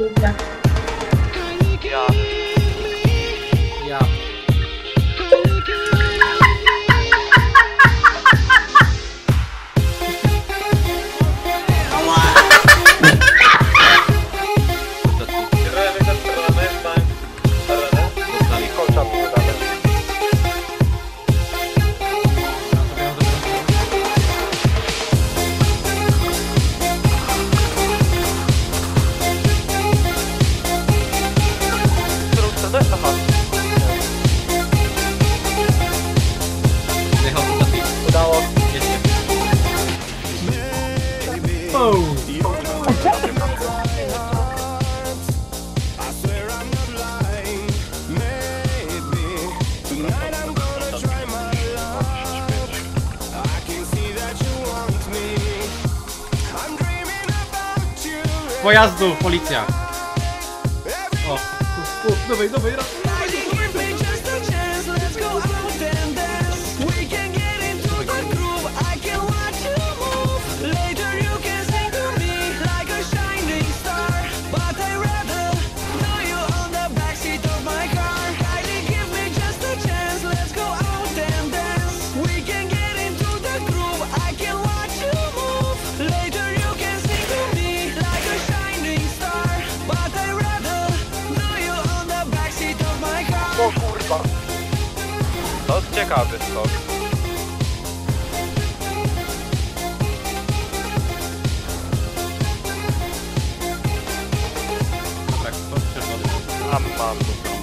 Ja. Ja. Udało. Pojazdu, policja. O, dawaj, dawaj, O kurwa. To ciekawy skok. Tak, to czerwony. Mam.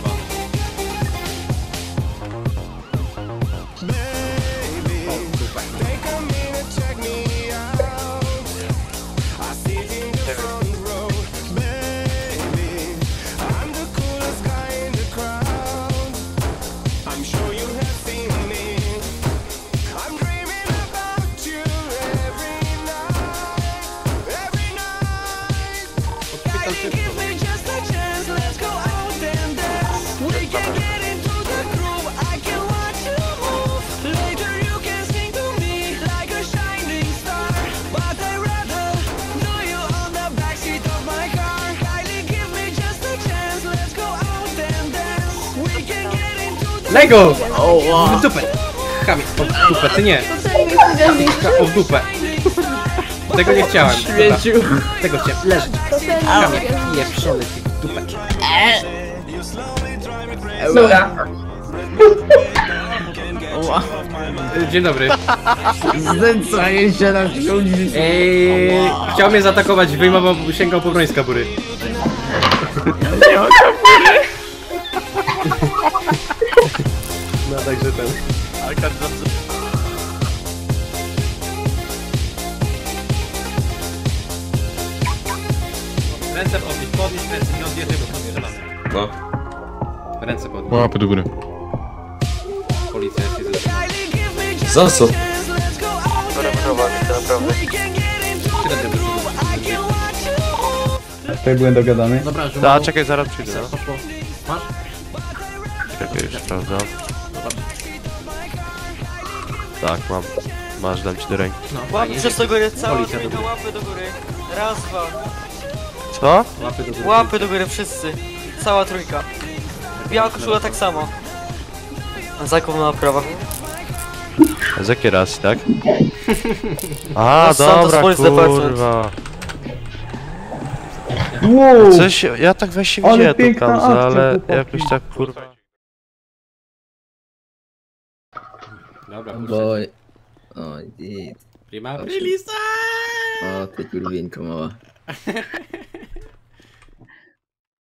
Lego! W dupę! Chamie, o w dupę, ty nie! O w dupę! Tego nie chciałem. Dobra. Tego chciałem. Leżeć. Chamie, pieprzony ty w dupę. Dobra. Dzień dobry. Znęcaję się na ludzi. Chciał mnie zaatakować, wyjmował, sięgał po broń z kabury. Nie ma kabury. No także ten. Ręce podnieś ręce, nie odjeżdżaj, bo strzelamy. No. Ręce podnieś. Łapy do góry. Policja jest nie Za co? Wyremerowany to naprawdę. Tutaj byłem dogadany. Dobra, że Da, czekaj, zaraz przyjdę. No. poszło. Masz? Czekaj, już sprawdzam. Tak, mam. Masz, dam ci do ręki. No, Łapy przez do góry, cała Policja do trójka, góry. łapy do góry. Raz, dwa. Co? Łapy do góry. Łapy do góry, wszyscy. Cała trójka. Biała koszula tak samo. Zakup na prawa. Z jakiej racji, tak? A, No, Santos dobra, Police Department. kurwa. Wow! Coś, ja tak właśnie Ale widziałem tą piękna kauzę, akcja, ale chłopaki. jakoś tak, kurwa. Dobra, Boj. Oj, Prima Dobrze. Prilisa! o ty kurwienko mała.